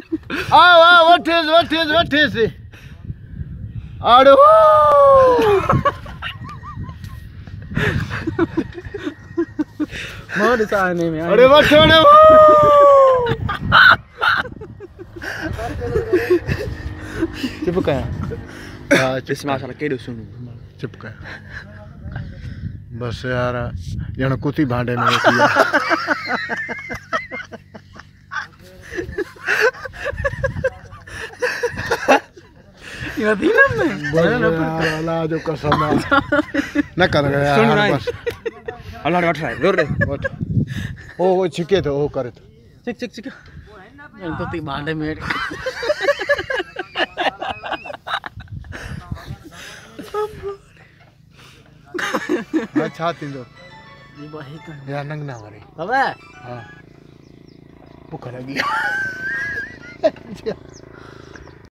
वठेसि आड़ो मोर साने में अरे वठोड़े चुप कया हाँ इस माशाल्लाह केड़ो सुनो चुप कर बस यार ॼण कुती भांडे में वेठी आहे ये दीना में अल्लाह जो कसम न कर यार बस अल्लाह ने बैठा है जोर दे वठ वो छिके तो वो करे तो चिक चिक चिक ये तो ती भांडे में अच्छा थींदो ये बही का या नंग ना वरी बाबा हां भूख लगी